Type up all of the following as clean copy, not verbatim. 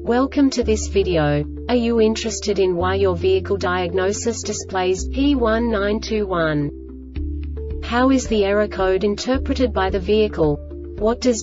Welcome to this video. Are you interested in why your vehicle diagnosis displays P1921? How is the error code interpreted by the vehicle? What does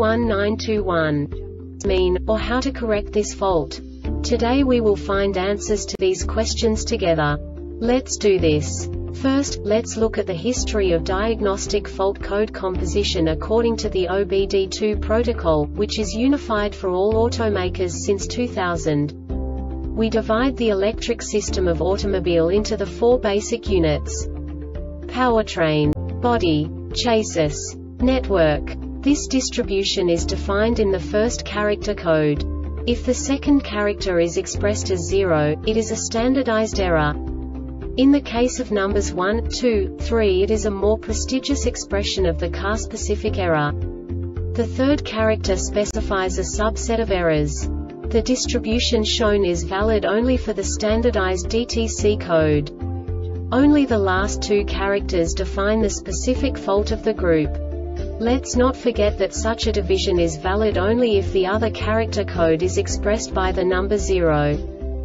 P1921 mean, or how to correct this fault? Today we will find answers to these questions together. Let's do this. First, let's look at the history of diagnostic fault code composition according to the OBD2 protocol, which is unified for all automakers since 2000. We divide the electric system of automobile into the four basic units: powertrain, body, chassis, network. This distribution is defined in the first character code. If the second character is expressed as 0, it is a standardized error. In the case of numbers 1, 2, 3, it is a more prestigious expression of the car-specific error. The third character specifies a subset of errors. The distribution shown is valid only for the standardized DTC code. Only the last two characters define the specific fault of the group. Let's not forget that such a division is valid only if the other character code is expressed by the number 0.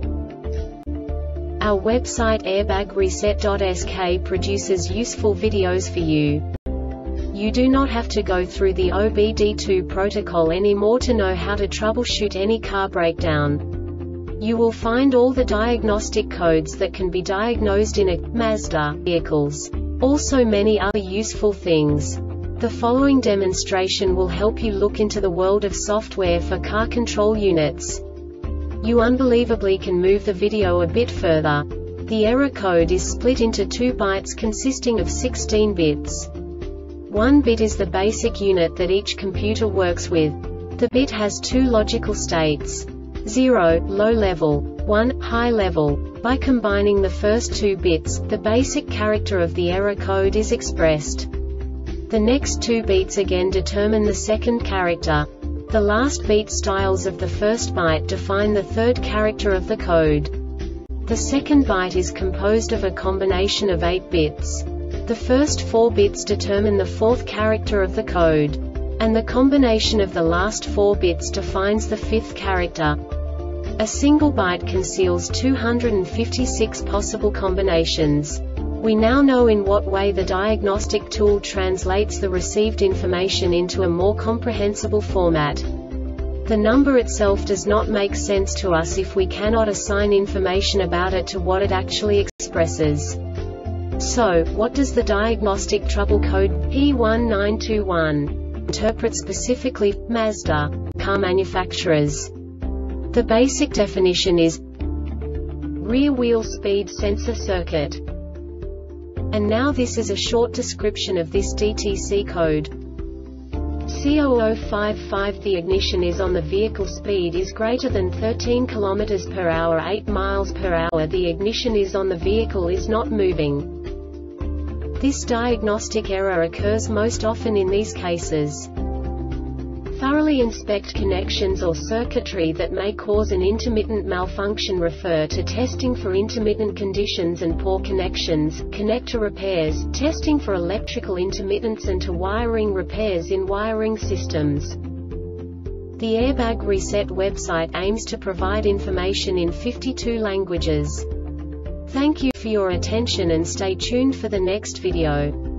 Our website airbagreset.sk produces useful videos for you. You do not have to go through the OBD2 protocol anymore to know how to troubleshoot any car breakdown. You will find all the diagnostic codes that can be diagnosed in a Mazda vehicles. Also many other useful things. The following demonstration will help you look into the world of software for car control units. You unbelievably can move the video a bit further. The error code is split into 2 bytes consisting of 16 bits. 1 bit is the basic unit that each computer works with. The bit has 2 logical states: 0, low level, 1, high level. By combining the first 2 bits, the basic character of the error code is expressed. The next 2 beats again determine the second character. The last beat styles of the first byte define the third character of the code. The second byte is composed of a combination of 8 bits. The first 4 bits determine the fourth character of the code. And the combination of the last 4 bits defines the fifth character. A single byte conceals 256 possible combinations. We now know in what way the diagnostic tool translates the received information into a more comprehensible format. The number itself does not make sense to us if we cannot assign information about it to what it actually expresses. So, what does the diagnostic trouble code P1921 interpret specifically for Mazda car manufacturers? The basic definition is rear wheel speed sensor circuit. And now this is a short description of this DTC code. C0055 The ignition is on, the vehicle speed is greater than 13 km per hour, 8 miles per hour. The ignition is on, the vehicle is not moving. This diagnostic error occurs most often in these cases: thoroughly inspect connections or circuitry that may cause an intermittent malfunction. Refer to testing for intermittent conditions and poor connections, connector repairs, testing for electrical intermittence, and to wiring repairs in wiring systems. The Airbag Reset website aims to provide information in 52 languages. Thank you for your attention and stay tuned for the next video.